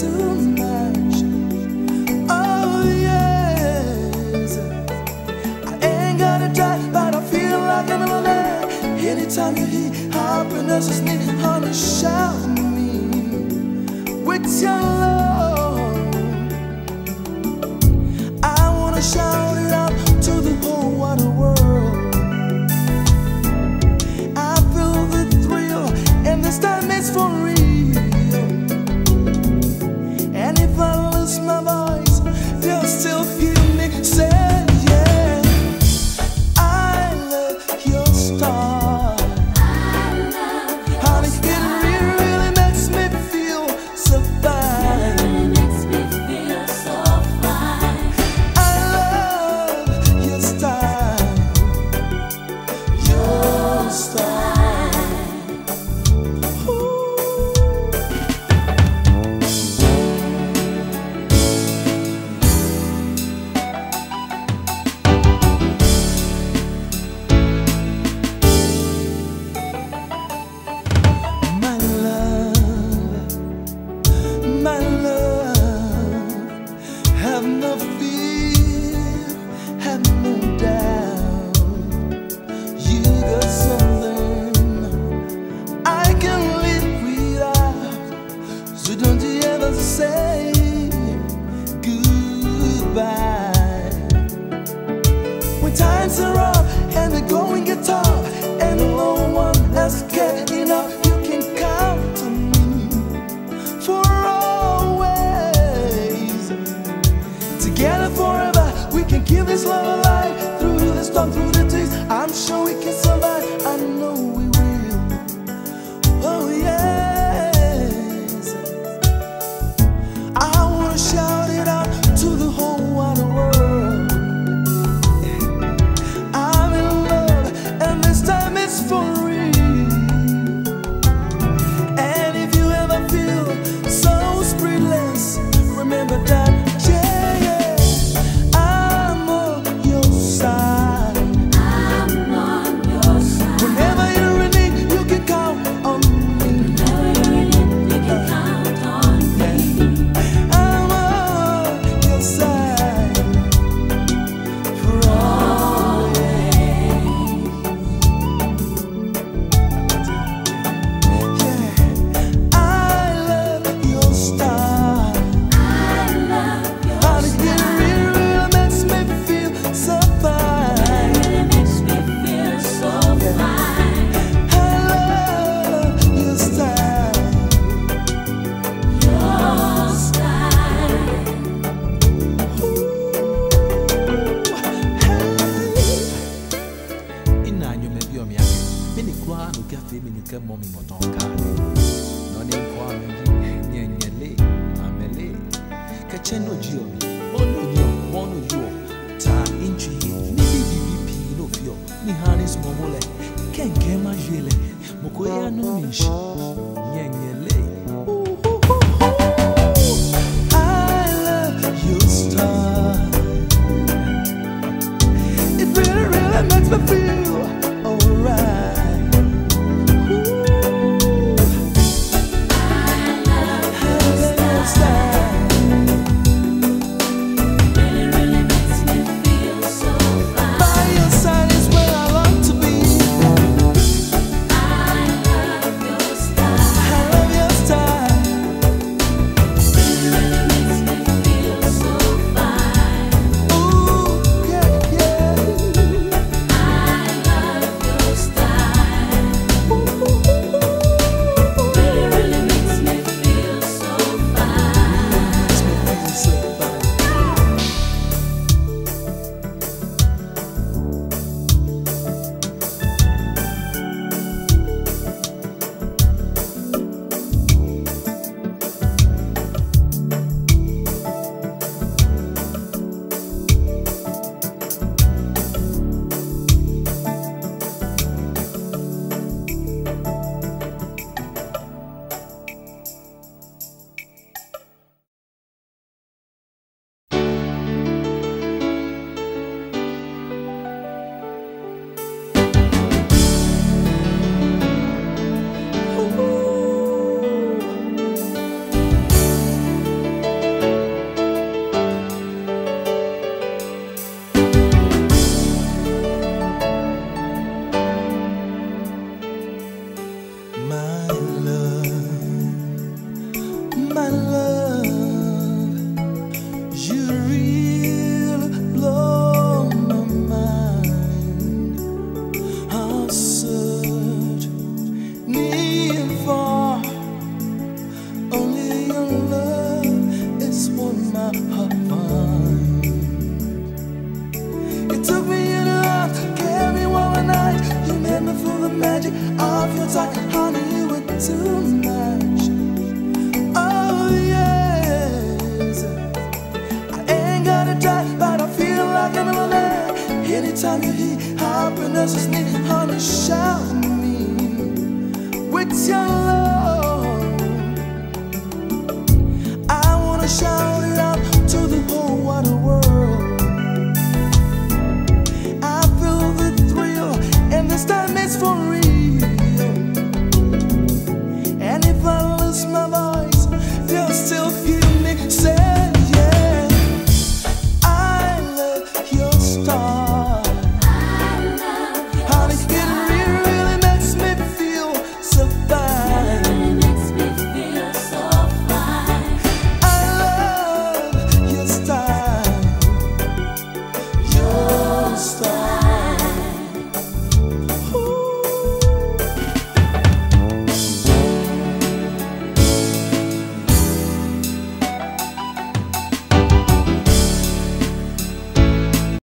too much. Oh yes, I ain't gonna die, but I feel like I'm alive. Anytime you hear happiness is near, honey, shout me with your love. I wanna shout it out to the whole wide world. I feel the thrill, and this time it's for real. And if I lose my voice, they'll still hear me say, yeah, I love your style. Honey, it really makes me feel so fine. I love your style. Your style. Ooh. My love, have no fear, have no doubt. You got something I can live without. So don't you ever say goodbye. When times are rough and the going gets tough, and no one else cares enough, you can count on me for always. Together forever, we can keep this love alive. Through the storm, through the tears, I'm sure we can survive. I know we will. Oh yes, I wanna shout it out to the whole wide world. I'm in love, and this time it's for real. And if you ever feel so spiritless, remember that, yeah, yeah, I'm on your side. Whenever you're in need, you can count on me. I'm on your side for always. Yeah, I love your style. Honey, it really makes me feel so fine. I love your style. Ina nyo me bi omi ake. Mini kwa no cafe mini ke mommy moton ka. No ni kwa me nyele amele. Ka chendo ji omi. Ono nyo, ono yo. Ta inchi ni BBP no fio. Ni hanis momole. Ken kema jele. Moko ya no mishi. Nyele. I love your style. It really makes me feel alright. I love your style. By your side is where I long to be. I love your style. Ooh, yeah, yeah. magic of your touch, honey, you were too much. Oh yes, I ain't gonna try, but I feel like I'm in there. Anytime you hear happiness is near, honey, shout me with your love. I wanna shout it out to the whole wide world. I feel the thrill, and this time it's for real.